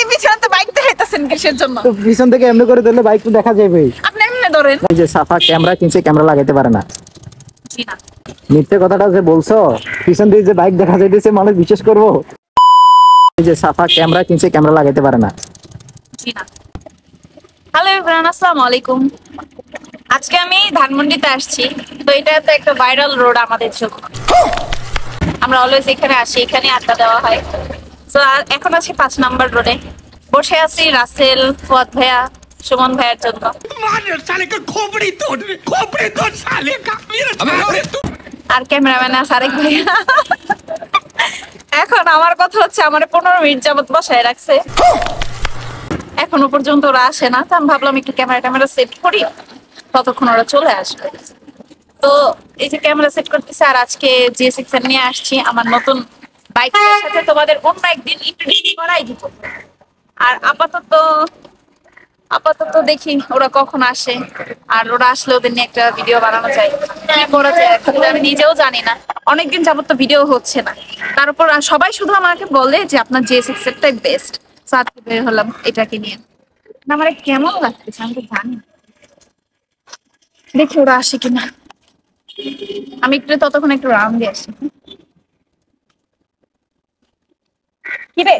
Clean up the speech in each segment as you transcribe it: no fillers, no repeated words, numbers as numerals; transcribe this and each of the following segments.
পিছনে তো বাইক দেখাইতেছেন কিসের জন্য? তো পিছন থেকে এমনি করে ধরলে বাইক তো দেখা যাবে। আপনি এমনি ধরেন। এই যে সাফা ক্যামেরা কিনছে, ক্যামেরা লাগাইতে পারে না। জি না। মিথ্যে কথাটা যে বলছো, পিছন দিয়ে যে বাইক দেখা যাইতেছে মানুষ বিশ্বাস করবো? এই যে সাফা ক্যামেরা কিনছে, ক্যামেরা লাগাইতে পারে না। জি না। হ্যালো এভরিওয়ান, আসসালামু আলাইকুম। আজকে আমি ধানমন্ডিতে আসছি। তো এটা তো একটা ভাইরাল রোড আমাদের জন্য। আমরা অলওয়েজ এখানে আসি, এখানে আড্ডা দেওয়া হয়। তো এখন আছি ৫ নাম্বার রোডে, বসে আছি রাসেল, ফুয়াদ ভাইয়া, সুমন ভাইয়ের জন্য। আর ক্যামেরাম্যান আছে আরেক ভাইয়া। এখন আমার কথা হচ্ছে, আমার 15 মিনিট যাবত বসায় রাখছে, এখনো পর্যন্ত ওরা আসে না। তো আমি ভাবলাম একটু ক্যামেরা সেট করি, ততক্ষণ ওরা চলে আসবে। তো এই যে ক্যামেরা সেট করতেছে, আর আজকে GSX নিয়ে আসছি আমার নতুন বাইকের সাথে। তোমাদের অন্য একদিন ইন্ট্রোডিউস করাই দিব। আর আপাতত দেখি ওরা কখন আসে, আর ওরা আসলে ওদের নিয়ে একটা ভিডিও বানানো যায়। কি করা যায় এখন আমি নিজেও জানি না, অনেকদিন যাবত তো ভিডিও হচ্ছে না। তার উপর সবাই শুধু আমাকে বলে যে আপনার GSX টাই বেস্ট। সাথে বের হলাম এটাকে নিয়ে। না আমার কেমন লাগতেছে আমি তো জানি না, দেখি ওরা আসে কিনা। আমি একটু ততক্ষণ একটু রাউন্ড দিয়ে আসি। কি রে?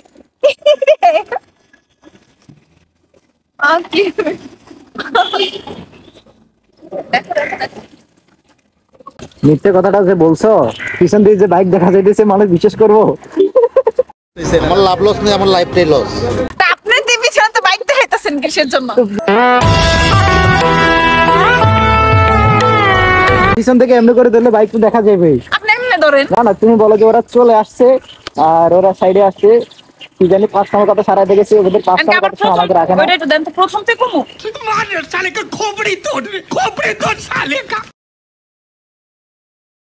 মিথ্যে কথাটা যে বলছো, পিছন দিয়ে যে বাইক দেখা যাইতেছে মানুষ বিশ্বাস করবো? আমার লাভ লস নেই, আমার লাইফটাই লস। তা আপনি পিছনে তো বাইক দেখাইতেছেন কিসের জন্য? পিছন থেকে এমনি করে ধরলে বাইক তো দেখা যাবে। আপনি এমনি ধরেন। না না, তুমি বলো যে ওরা চলে আসছে আর ওরা সাইডে আসছে, কি জানি ৫ নম্বর কথা সারাই দেখেছি, ওদের ৫ নম্বর কথা আমাদের রাখে না। ওইটা একটু দেন তো, প্রথম থেকে কমু।